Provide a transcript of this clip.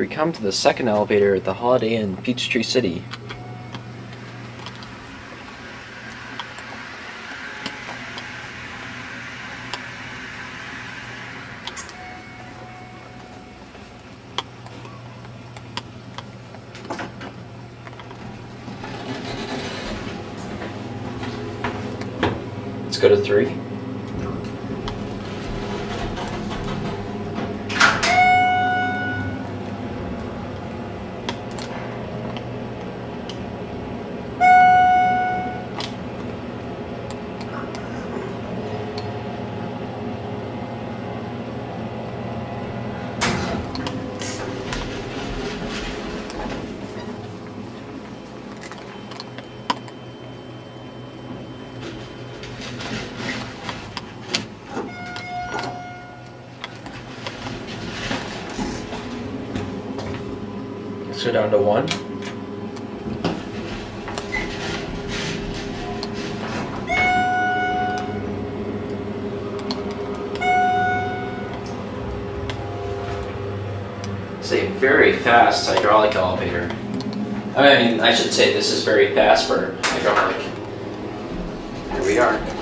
we come to the second elevator at the Holiday Inn Peachtree City. Let's go to 3. Let's go down to 1. It's a very fast hydraulic elevator. I mean, I should say this is very fast for hydraulic. Here we are.